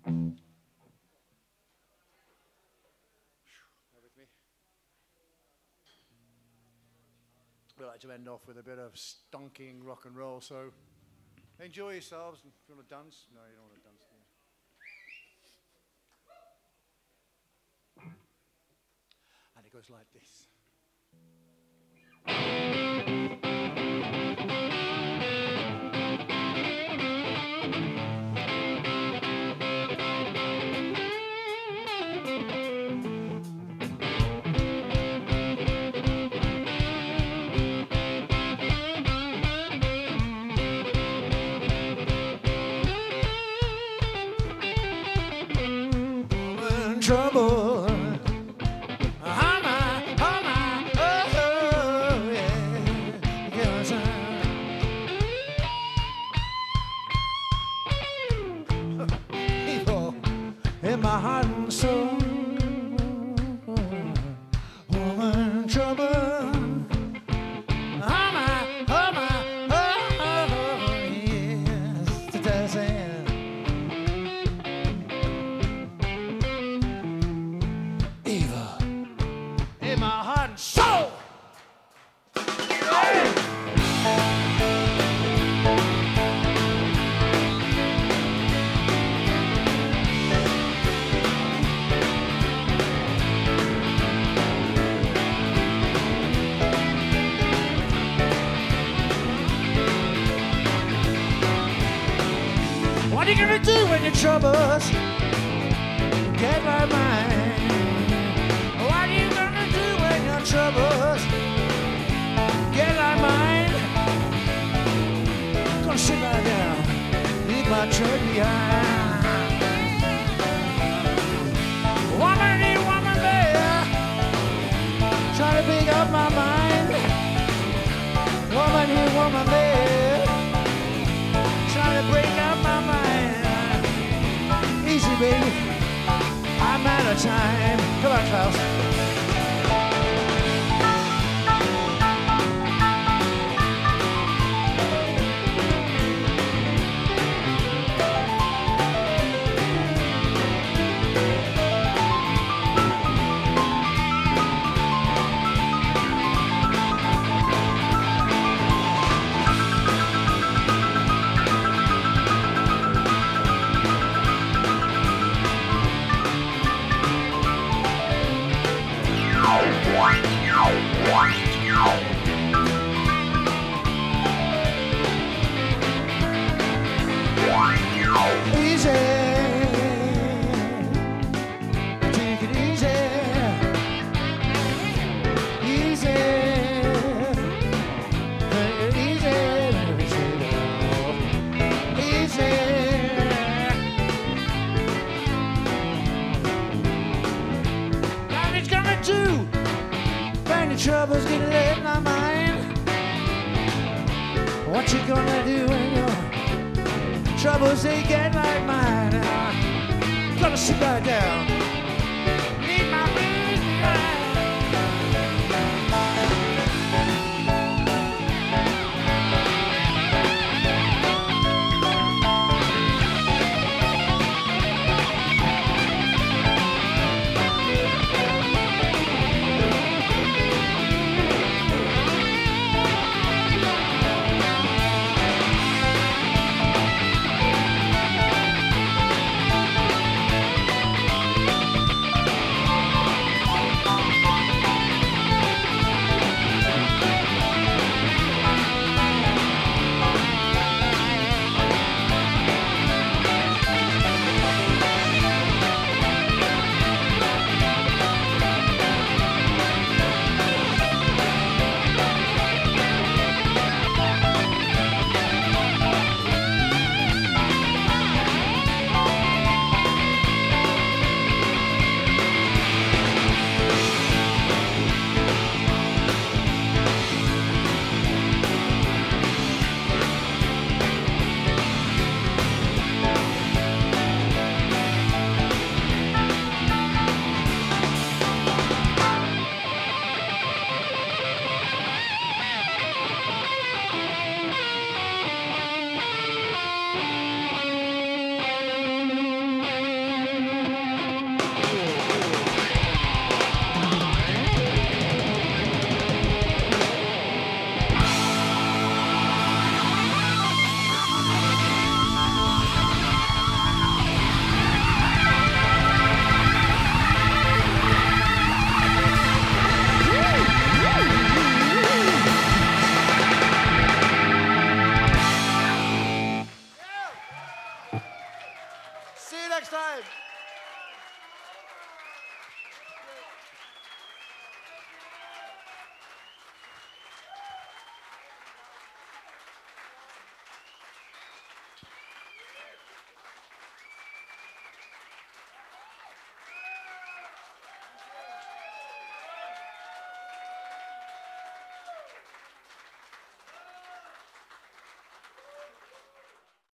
with me. We like to end off with a bit of stonking rock and roll, so enjoy yourselves. If you want to dance, no, you don't want to dance. And it goes like this. Trouble. In my heart and soul, woman trouble. Yes, to dancing. Evil in my heart and soul. What are you gonna do when your troubles get like mine? What are you gonna do when your troubles get like mine? Gonna sit right down, leave my truck behind. Woman here, woman there, try to pick up my mind. Woman here, woman there, try to break up my mind. Easy, baby, I'm out of time. Come on, Klaus. Easy, take it easy, easy, take it easy, easy. What it's gonna do when the troubles get in my mind? What you gonna do when you're troubles they get like mine? Gonna sit right down, leave my blues behind. you next time.